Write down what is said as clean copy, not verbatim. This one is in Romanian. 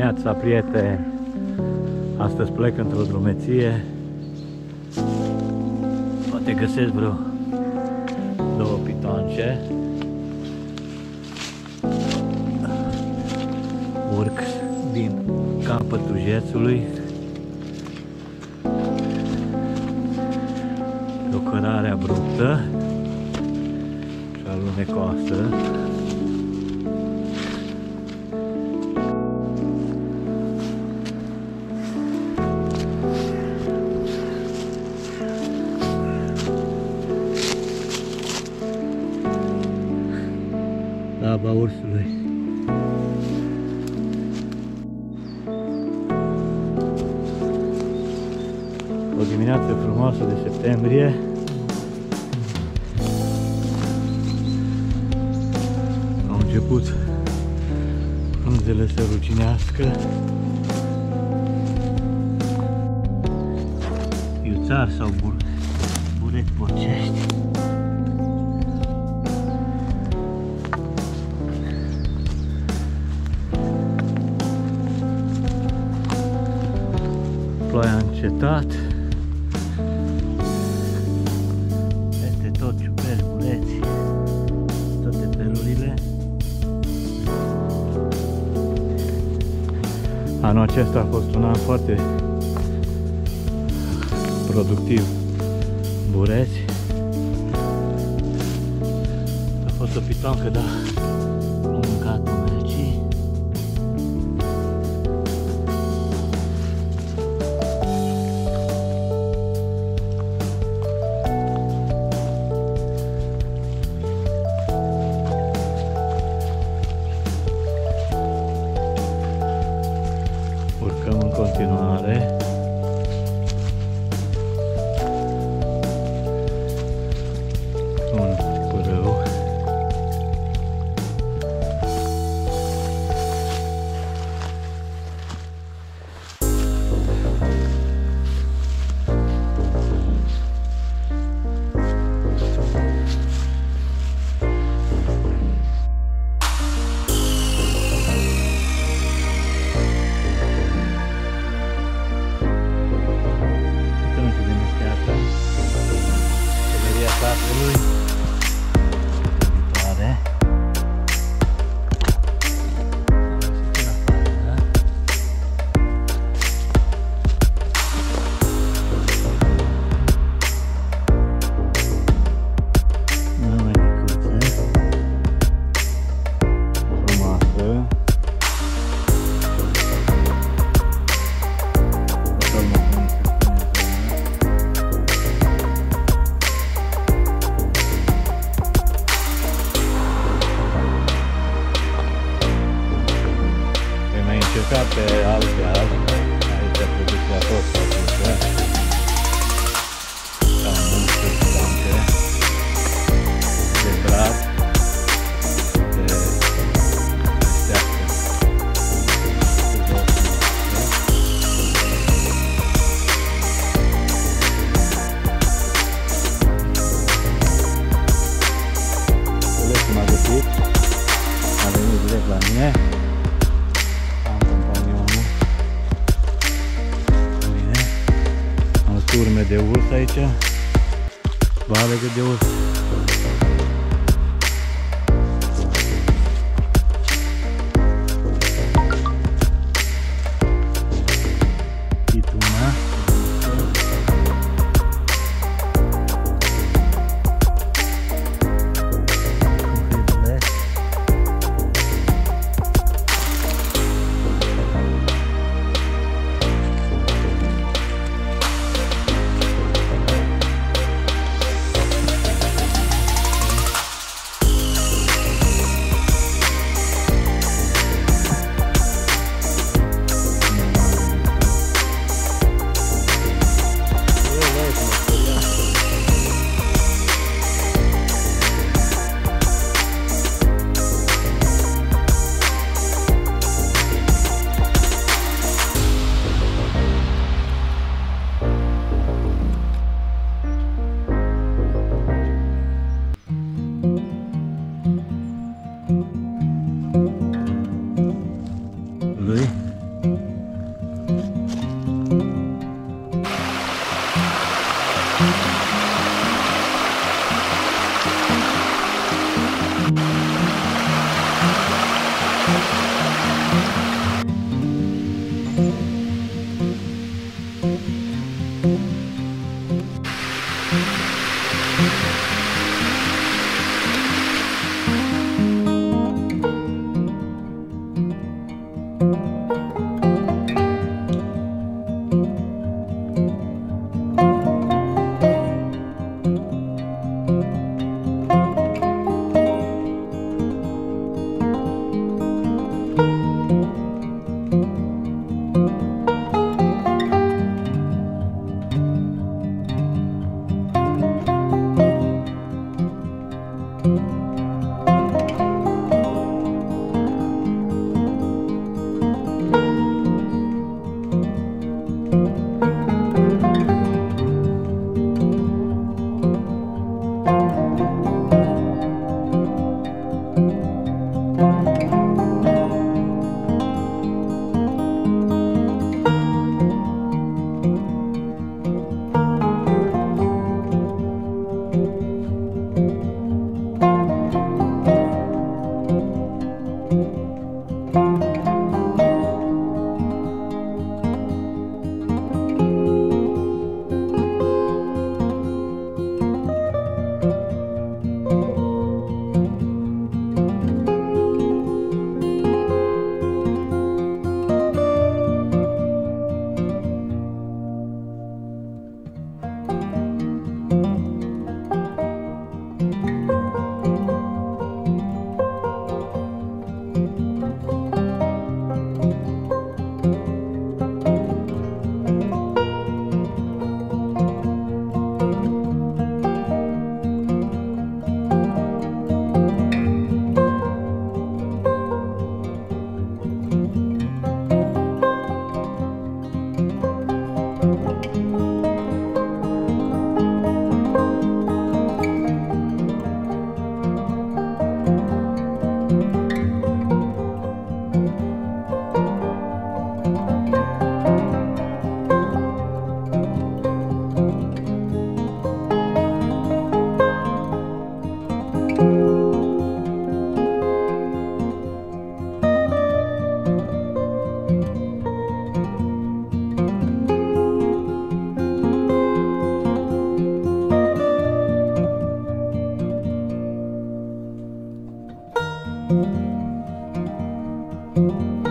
dimineața, prieteni! Astăzi plec într-o drumeție. Poate găsesc vreo 2 pitonce. Urc din capătul Jețului. O cărare abruptă și alunecoasă. Laba ursului. O dimineață frumoasă de septembrie. Au început frunzele să ruginească. Iuțari sau bureți porcești. Ploaia a încetat. Peste tot ciuperci, buleți, toate felurile. Anul acesta a fost un an foarte productiv. Bureți. A fost o pitoncă, dar am mâncat mergii. Urcăm în continuare. Un părâu. Satului. Viitoare. Încercat pe alte azi, aici producția a fost făcută, ca multe planțe de brad, de steaptă. Înțeles cum a găsit, a venit direct la mine. Urme de urs aici, balegă de urs. Pituna. lui. Thank you.